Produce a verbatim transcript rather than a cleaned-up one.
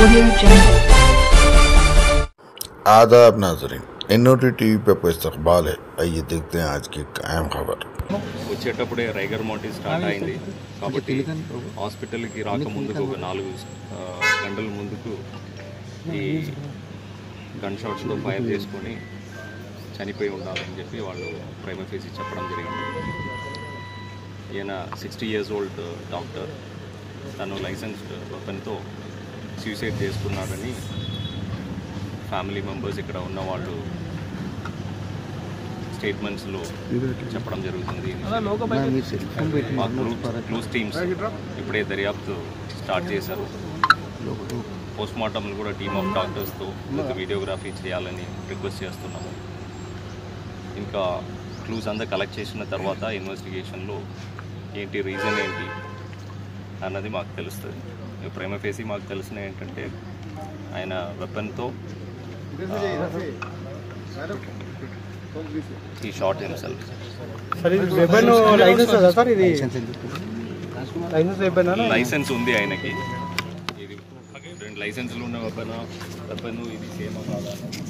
आदाब नाज़रीन, NOT TV पे पे इस्तक़बाल है। आइए देखते हैं आज की अहम खबर। వచ్చేటప్పుడే రైగర్ మౌంట్ స్టార్ట్ అయింది కాబట్టి హాస్పిటల్కి రాకముందుకు ఒక నాలుగు గంటల ముందుకు ఈ గన్ షాట్స్లో ఫైర్ చేసుకొని చనిపోయి ఉండాలని చెప్పి వాళ్ళు ప్రైమరీ ఫేసి చెప్పడం జరిగింది. ఈయన సిక్స్టీ ఇయర్స్ ఓల్డ్ డాక్టర్, తను లైసెన్స్డ్ వెపన్తో సూసైడ్ చేసుకున్నాడని ఫ్యామిలీ మెంబర్స్ ఇక్కడ ఉన్న వాళ్ళు స్టేట్మెంట్స్లో చెప్పడం జరుగుతుంది. మా క్లూస్ టీమ్స్ ఇప్పుడే దర్యాప్తు స్టార్ట్ చేశారు. పోస్ట్ మార్టంలు కూడా టీమ్ ఆఫ్ డాక్టర్స్తో వీడియోగ్రఫీ చేయాలని రిక్వెస్ట్ చేస్తున్నాము. ఇంకా క్లూస్ అంతా కలెక్ట్ చేసిన తర్వాత ఇన్వెస్టిగేషన్లో ఏంటి రీజన్ ఏంటి అన్నది మాకు తెలుస్తుంది. ప్రైమరీ ఫేసి మాకు తెలిసిన ఏంటంటే ఆయన వెపన్తో he shot himself. Sir, this weapon license ada sir idi license weapon ana license undi aynaki idi రెండు లైసెన్స్లు ఉన్న వెపన్ వెపన్ ఇది సేమ్ కాదా